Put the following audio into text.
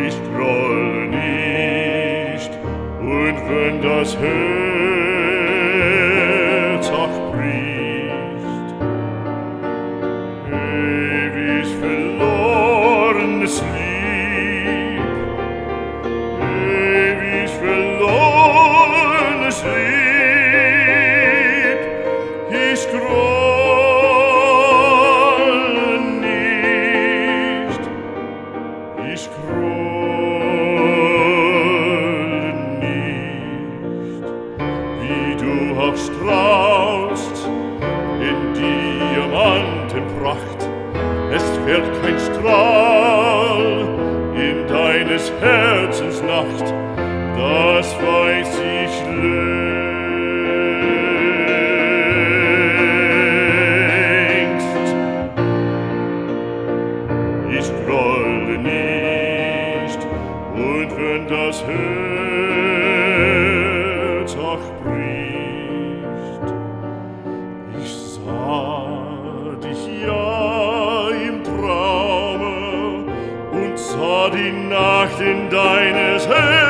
Ich grolle nicht, und wenn das Herz auch bricht, ewig verlorenes Lieb, ewig verlorenes Lieb, ich grolle nicht, ich grolle nicht, wie du auch strahlst in Diamantenpracht, es fällt kein Strahl in deines Herzens Nacht, das weiß ich längst. Ich grolle nicht, und wenn das Herz auch bricht, ich sah dich ja im Traume und sah die Nacht in deines Herz